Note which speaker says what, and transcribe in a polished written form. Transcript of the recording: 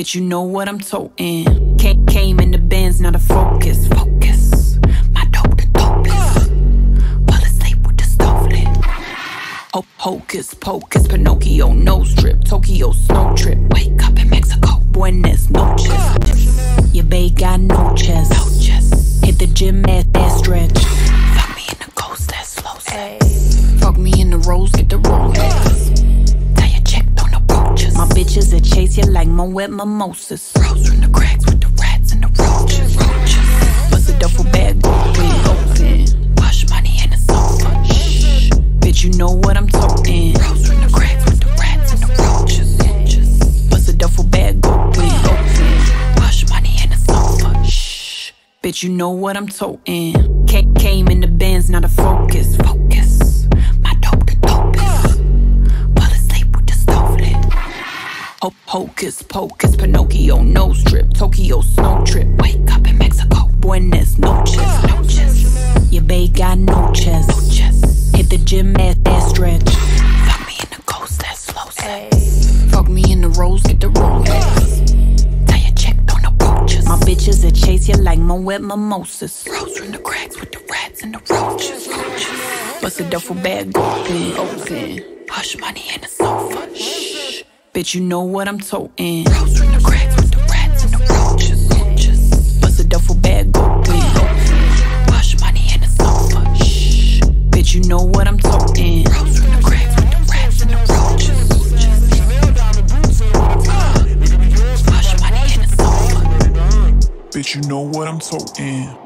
Speaker 1: Bitch, you know what I'm toting. Came in the Benz, not a Focus. Focus, my dope the dopest. Fall asleep with the stove lit. Hocus pocus, Pinocchio nose drip, Tokyo snow trip. Wake up in Mexico, buenas noches. Your babe got no chest. Hit the gym, ass stretch. Fuck me in the ghost, that slow sex. Fuck me in the rose, get the Rolex. Tell your chick don't approach us. My bitches that chase you like Moet mimosas. Rose from the cracks with the rats and the roaches. Bust a duffel bag, go open. Wash money in the sofa. Shh. Bitch, you know what I'm toting. Rose from the cracks with the rats and the roaches. Bust a duffel bag, go open. Wash money in the sofa. Shh. Bitch, you know what I'm toting. Came in the Benz, not a Focus. Focus, my dope the dopest. Fall asleep with the stove lit. Hocus pocus, Pinocchio nose drip, Tokyo snow trip. Wake up in Mexico, buenas noches. Your babe got no chest. Hit the gym, ass stretch. Fuck me in the ghost, that slow sex. Fuck me in the rose, get the Rolex. Tell your chick don't approach us. My bitches that chase you like Moet mimosas. Rose from the cracks with the rats and the roaches. Bust a duffel bag, open. Hush money in the sofa. Shh. Bitch, you know what I'm toting. Rose from the cracks with the rats and the roaches. Bust a duffel bag, open. Hush money in the sofa. Shh. Bitch, you know what I'm toting. Rose from the cracks with the rats and the roaches. Hush money in the sofa.
Speaker 2: Bitch, you know what I'm toting.